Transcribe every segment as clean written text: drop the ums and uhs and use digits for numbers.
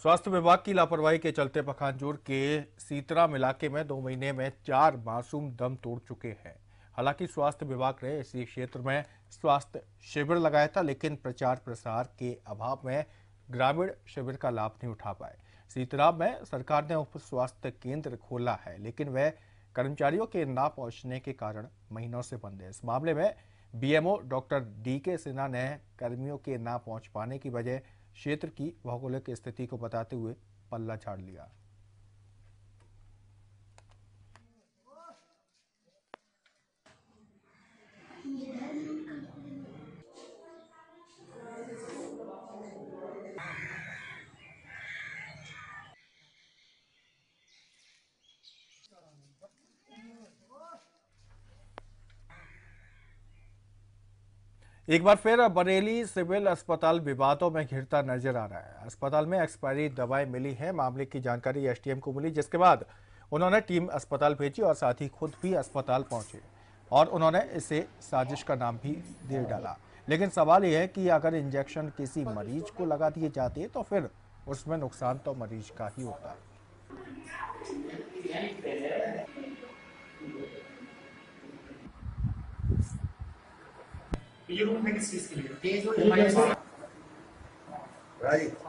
स्वास्थ्य विभाग की लापरवाही के चलते पखानजोर के सीतराम इलाके में 2 महीने में 4 मासूम दम तोड़ चुके हैं। हालांकि स्वास्थ्य विभाग ने इसी क्षेत्र में स्वास्थ्य शिविर लगाया था, लेकिन प्रचार प्रसार के अभाव में ग्रामीण शिविर का लाभ नहीं उठा पाए। सीतराम में सरकार ने उप स्वास्थ्य केंद्र खोला है, लेकिन वह कर्मचारियों के ना पहुंचने के कारण महीनों से बंद है। इस मामले में बीएमओ डॉक्टर DK सिन्हा ने कर्मियों के ना पहुंच पाने की वजह क्षेत्र की भौगोलिक स्थिति को बताते हुए पल्ला झाड़ लिया। एक बार फिर बरेली सिविल अस्पताल विवादों में घिरता नजर आ रहा है। अस्पताल में एक्सपायरी दवाएं मिली हैं। मामले की जानकारी SDM को मिली, जिसके बाद उन्होंने टीम अस्पताल भेजी और साथ ही खुद भी अस्पताल पहुंचे और उन्होंने इसे साजिश का नाम भी दे डाला। लेकिन सवाल यह है कि अगर इंजेक्शन किसी मरीज को लगा दिए जाते तो फिर उसमें नुकसान तो मरीज का ही होता। ये रूम में किस चीज के लिए तेज हो राइट।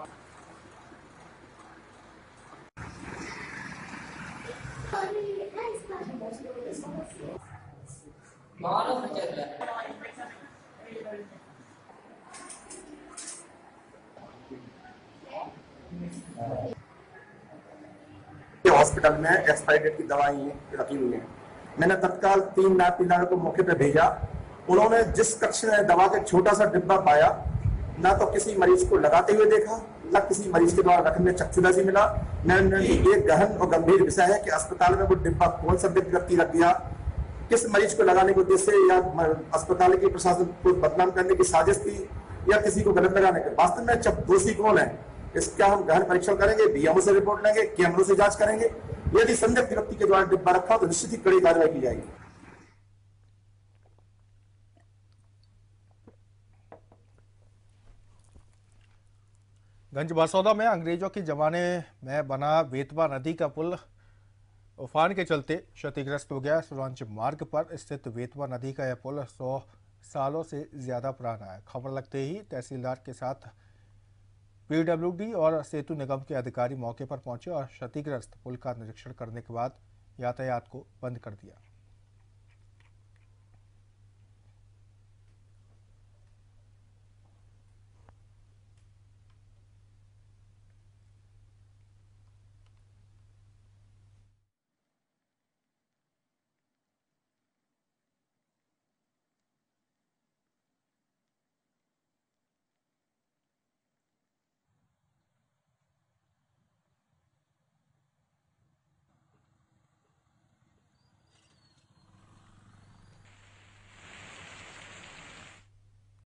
हॉस्पिटल में एक्सपायरी डेट की दवाई रखी हुई है। मैंने तत्काल 3 नायब पीलार को मौके पर भेजा। उन्होंने जिस कक्ष में दवा का छोटा सा डिब्बा पाया, ना तो किसी मरीज को लगाते हुए देखा, ना किसी मरीज के द्वारा रखने में चक्षुदासी मिला। ये गहन और गंभीर विषय है कि अस्पताल में वो डिब्बा कौन सा व्यक्ति रख दिया, किस मरीज को लगाने के उद्देश्य से, या अस्पताल के प्रशासन को बदनाम करने की साजिश थी, या किसी को गलत लगाने का। वास्तव में जब दोषी कौन है इसका हम गहन परीक्षण करेंगे, बीएमओ से रिपोर्ट लेंगे, कैमरों से जांच करेंगे। यदि संदिग्ध व्यक्ति के द्वारा डिब्बा रखा तो निश्चित ही कड़ी कार्रवाई की जाएगी। गंज बसौदा में अंग्रेजों के जमाने में बना बेतवा नदी का पुल उफान के चलते क्षतिग्रस्त हो गया। सुरंज मार्ग पर स्थित बेतवा नदी का यह पुल 100 सालों से ज्यादा पुराना है। खबर लगते ही तहसीलदार के साथ PWD और सेतु निगम के अधिकारी मौके पर पहुंचे और क्षतिग्रस्त पुल का निरीक्षण करने के बाद यातायात को बंद कर दिया।